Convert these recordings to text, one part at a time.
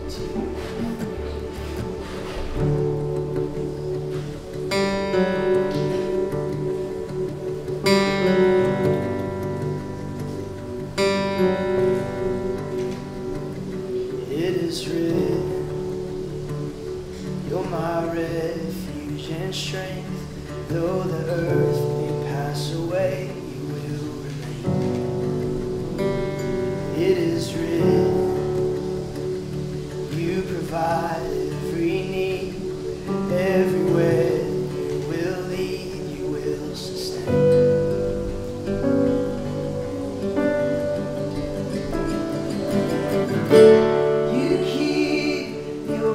It is written, you're my refuge and strength. Though the earth may pass away, you will remain. It is written, you provide every need. Everywhere you will lead, you will sustain. You keep your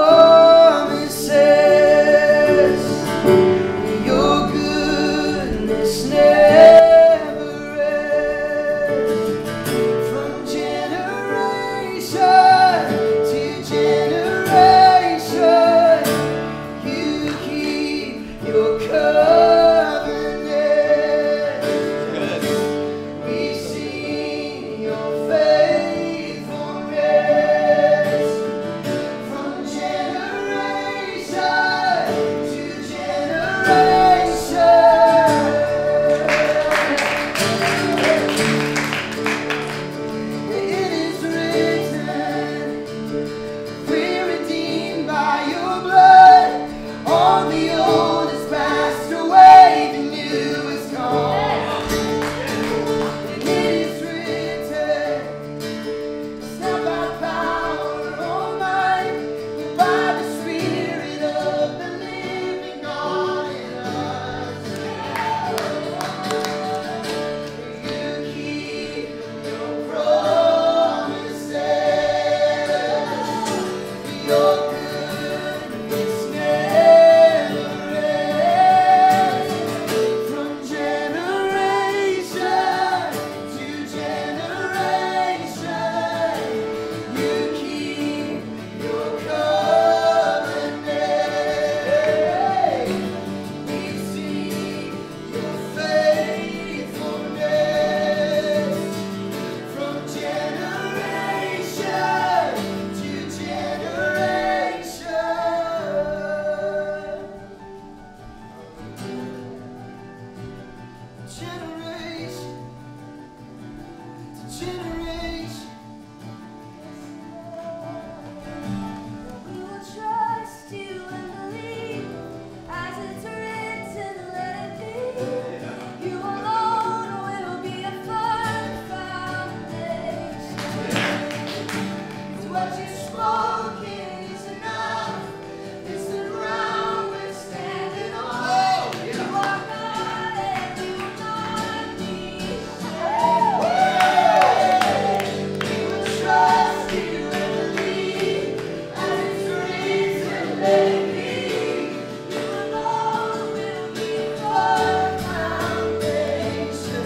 promises. Your goodness never ends. From generation to generation, you keep your covenant. We've seen your faithfulness. From generation to generation. It is written, we're redeemed by your blood. All the old has passed away, the new is gone. And it is written, it's not by power or might, but by the Spirit of the living God in us. You keep your promises. Your goodness never ends. From generation to generation, you keep your covenant. We've seen your faithfulness. From generation to generation. Generation to generation. We will trust you and believe, as it's written, let it be. You alone will be a firm foundation. 'Cause what you've spoken is enough. It's the ground we're standing on. You are God and you will not be shaken. We will trust you and believe, as it's written, let it be. You alone will be a firm foundation.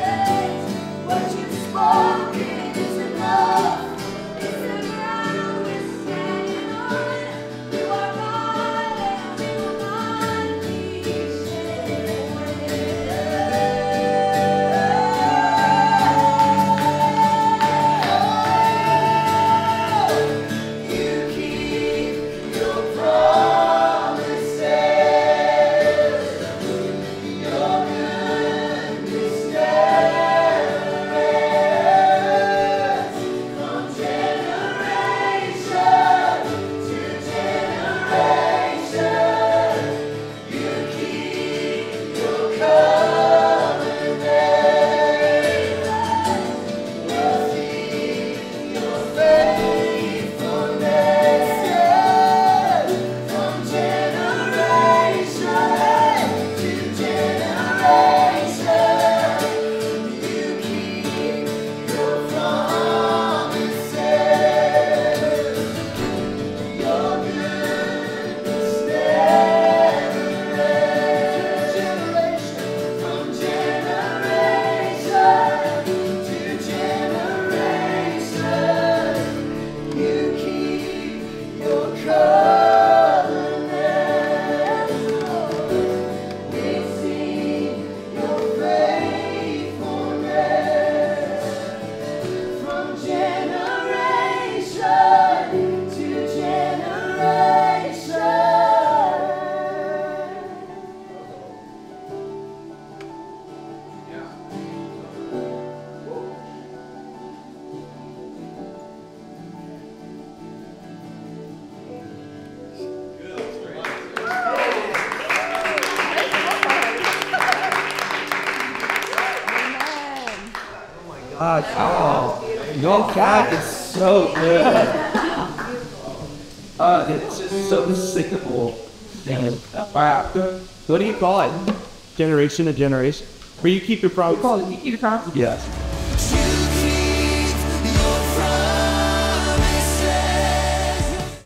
Yes, what you've spoken is enough. It's the ground gosh. Oh, your cat is so good. It's just so singable. Wow. What do you call it? Generation to generation? Where you keep your promise? Yes.